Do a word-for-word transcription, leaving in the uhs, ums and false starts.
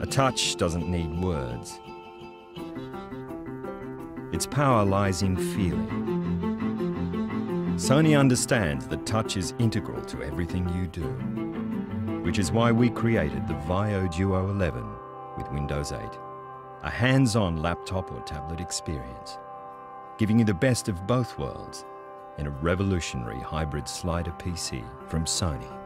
A touch doesn't need words. Its power lies in feeling. Sony understands that touch is integral to everything you do, which is why we created the Vaio Duo eleven with Windows eight, a hands-on laptop or tablet experience, giving you the best of both worlds in a revolutionary hybrid slider P C from Sony.